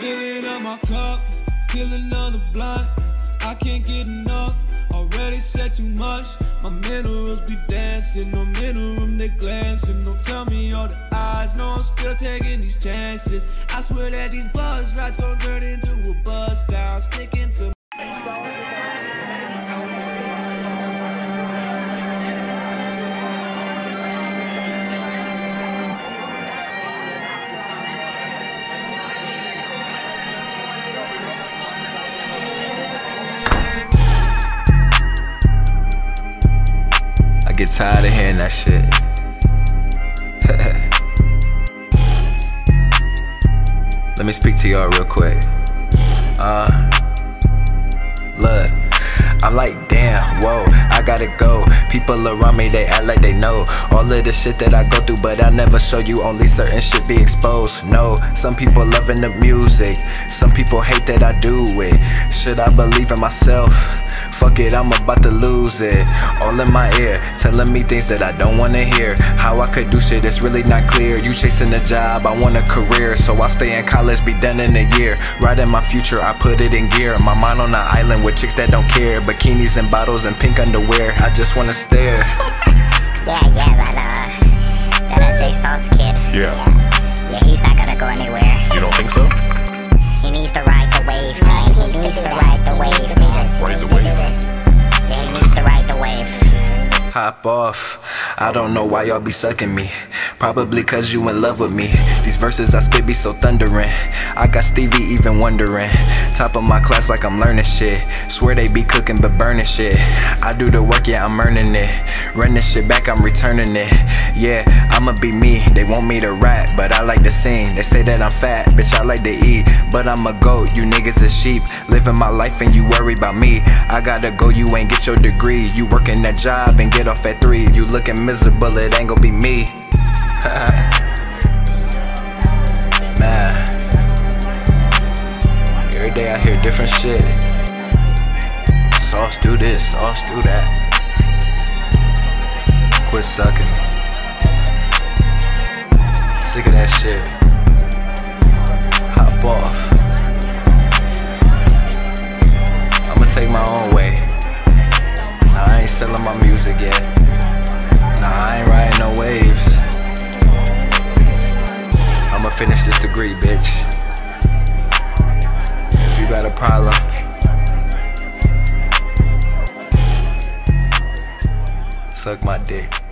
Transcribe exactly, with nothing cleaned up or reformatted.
Filling up my cup, kill another blunt. I can't get enough, already said too much. My minerals be dancing, no mineral they glancing. Don't tell me all the eyes, no I'm still taking these chances. I swear that these buzz rides gon' turn into a buzz down. Sticking to I get tired of hearing that shit. Let me speak to y'all real quick. Uh, look, I'm like, damn, whoa, I gotta go. People around me, they act like they know all of the shit that I go through, but I never show you. Only certain shit be exposed. No, some people loving the music, some people hate that I do it. Should I believe in myself? Fuck it, I'm about to lose it. All in my ear, telling me things that I don't wanna hear. How I could do shit, it's really not clear. You chasing a job, I want a career, so I'll stay in college, be done in a year. Right in my future, I put it in gear. My mind on an island with chicks that don't care. Bikinis and bottles and pink underwear, I just wanna stare. Yeah, yeah, that uh, that uh, J Sauce kid. Yeah. Yeah, he's not gonna go anywhere. You don't think so? He needs to ride the wave, man. He needs to ride the wave, man. Ride the wave. Yeah, he needs to ride the wave. Hop off, I don't know why y'all be sucking me. Probably cause you in love with me. These verses I spit be so thundering. I got Stevie even wondering. Top of my class like I'm learning shit. Swear they be cooking but burning shit. I do the work, yeah I'm earning it. Run this shit back, I'm returning it. Yeah, I'ma be me. They want me to rap, but I like to sing. They say that I'm fat, bitch I like to eat. But I'm a goat, you niggas is sheep. Living my life and you worry about me. I gotta go, you ain't get your degree. You working that job and get off at three. You looking miserable, it ain't gon' be me. Man, every day I hear different shit. Sauce do this, sauce do that. Quit sucking me. Sick of that shit. Hop off. I'ma take my own way. Nah, I ain't selling my music yet. Nah, I ain't riding no waves. I'ma finish this degree, bitch. If you got a problem, suck my dick.